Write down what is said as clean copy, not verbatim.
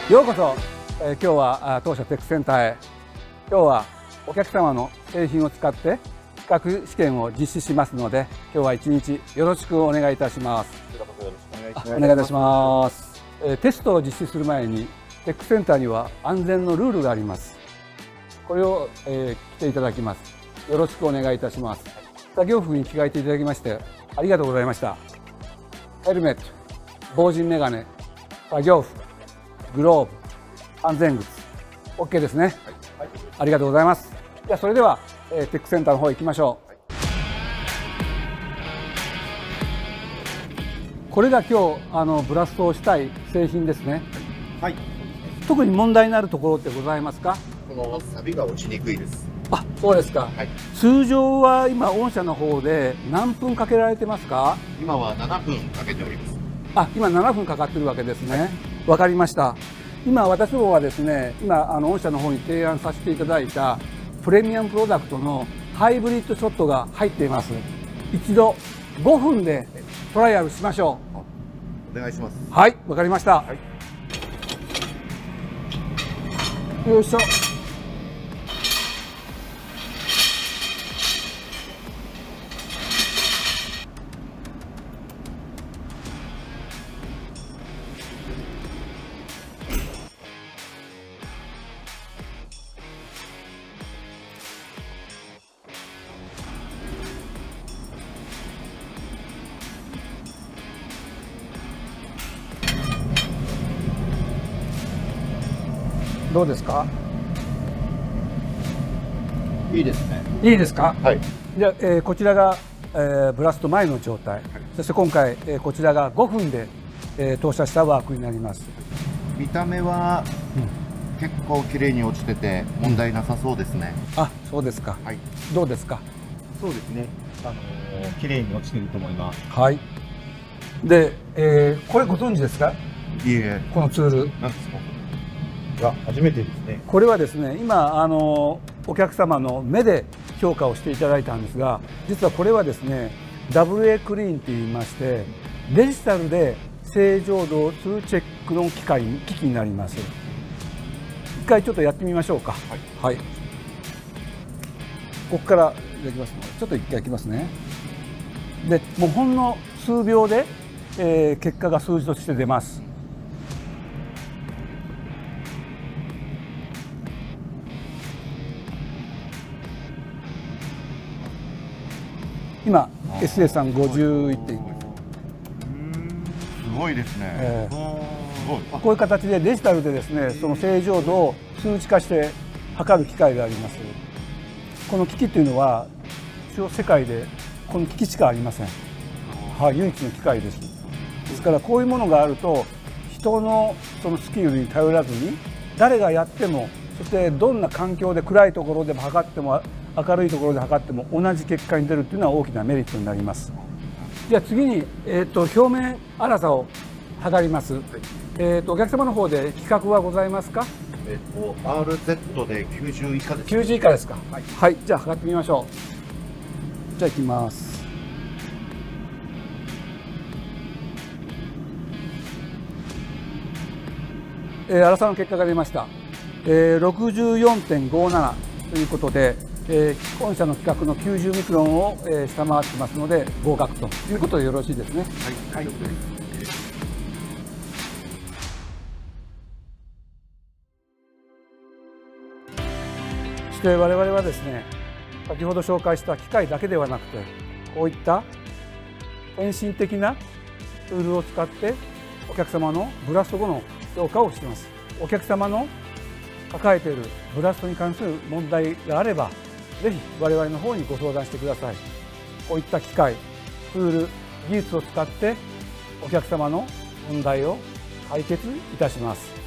ようこそ、今日は当社テックセンターへ。今日はお客様の製品を使って資格試験を実施しますので、今日は一日よろしくお願いいたします。お願いいたします。テストを実施する前にテックセンターには安全のルールがあります。これを、来ていただきます。よろしくお願いいたします。作業服に着替えていただきましてありがとうございました。ヘルメット、防塵メガネ、作業服、グローブ、安全靴 OK ですね。はい、ありがとうございます。じゃあそれでは、テックセンターの方へ行きましょう。はい、これが今日ブラストをしたい製品ですね。はい。特に問題になるところってございますか？ この錆が落ちにくいです。 あ、そうですか。はい、通常は今御社の方で何分かけられてますか？ 今は7分かけております。 あ、今7分かかってるわけですね。わかりました。今私どもはですね、今御社の方に提案させていただいたプレミアムプロダクトのハイブリッドショットが入っています。一度5分でトライアルしましょう。お願いします。 はい、わかりました。はい、よいしょ。どうですか？ いいですね。 いいですか？ はい。 じゃあ、こちらが、ブラスト前の状態、はい、そして今回、こちらが5分で、投射したワークになります。 見た目は、結構綺麗に落ちてて問題なさそうですね。 あ、そうですか。はい。どうですか？ そうですね。綺麗に落ちてると思います。 はい。で、これご存知ですか？ いいえ。 このツール。 なんですか？初めてですね。 これはですね、今お客様の目で評価をしていただいたんですが、実はこれはですね WA クリーンって言いまして、デジタルで正常度をするチェックの機器になります。一回ちょっとやってみましょうか。はい、はい、ここからできますのでちょっと一回やきますね。でもうほんの数秒で、結果が数字として出ます。今 SA さん51点。 すごいですね。 こういう形でデジタルでですね、その正常度を数値化して測る機械があります。この機器というのは一応世界でこの機器しかありません。はい、唯一の機械です。ですからこういうものがあると人のそのスキルに頼らずに誰がやっても、そしてどんな環境で暗いところでも測っても明るいところで測っても同じ結果に出るというのは大きなメリットになります。じゃあ次に、表面粗さを測ります。お客様の方で規格はございますか ？RZ で90以下です。 90以下ですか。はい、はい、じゃあ測ってみましょう。じゃあいきます。粗さの結果が出ました。64.57 ということで、本社の規格の90ミクロンを、下回ってますので合格ということでよろしいですね。はい、はい。そして我々はですね、先ほど紹介した機械だけではなくて、こういった先進的なツールを使ってお客様のブラスト後の評価をしています。お客様の抱えているブラストに関する問題があれば、ぜひ我々の方にご相談してください。こういった機械、ツール、技術を使ってお客様の問題を解決いたします。